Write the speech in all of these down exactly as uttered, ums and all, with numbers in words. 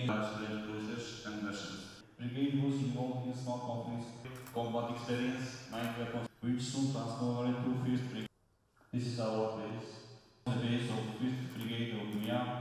Brigade was involved in small conflicts, combat experience, nine weapons, which soon transformed into fifth Brigade. This is our base, the base of fifth Brigade of Myanmar.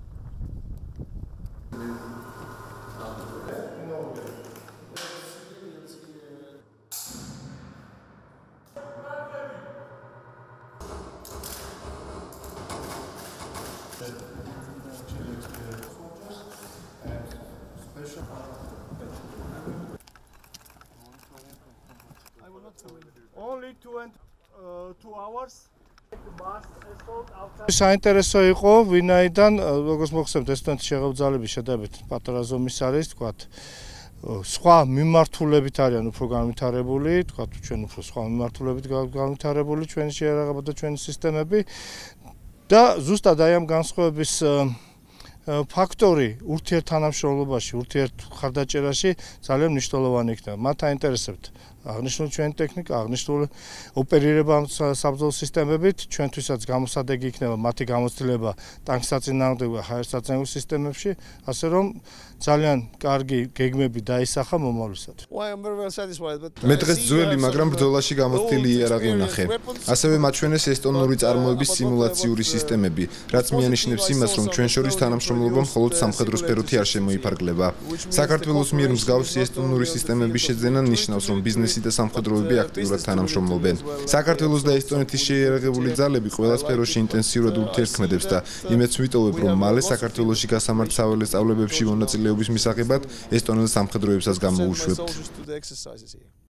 Only two and uh, two hours. საინტერესო იყო, ვინაიდან როგორც მოხსენებთ, ესტონეთის შეღავძალების შედარებით პატარა ზომის არის, თქვათ, სხვა მიმართულებით არიან უფრო განვითარებული, თქვათ, ჩვენ უფრო სხვა მიმართულებით განვითარებული ჩვენი შეიარაღება და ჩვენი სისტემები და ზუსტად აი ამ განსხვავების ფაქტორი ურთიერთთანამშრომლობაში, ურთიერთმხარდაჭერაში ძალიან მნიშვნელოვანი იქნება. მათ აინტერესებთ აღნიშნული ჩვენი ტექნიკა, აღნიშნული ოპერირება ამ საბრძოლო სისტემებით, ჩვენთვისაც გამოსადეგი იქნება მათი გამოცდილება ტანკსაწინააღმდეგო და ჰაერსაწინააღმდეგო სისტემებში, ასე რომ ძალიან კარგი გეგმები დაისახა მომავლისათვის. მე დღეს ძველი, მაგრამ ბრძოლაში გამოცდილი იარაღი ვნახე. ასევე მაჩვენეს ესტონური წარმოების სიმულაციური სისტემები, რაც მიანიშნებს იმას, რომ ჩვენ შორის თანამშრომლობა მხოლოდ სამხედრო სფეროთი არ შემოიფარგლება. საქართველოს მიერ მსგავსი ესტონური სისტემების შეძენა ნიშნავს, რომ ბიზნესი და სამხედროები აქტიურად თანამშრომლობენ. საქართველოს და ესტონეთის შეიარაღებული ძალები ყველა სფეროში ინტენსიურად ურთიერთქმედებს და იმედს ვიტოვებ, რომ მალე საქართველოში გასამართ საველე სწავლებებში მონაწილეობის მისაღებად ესტონელ სამხედროებსაც გამოუშვებთ.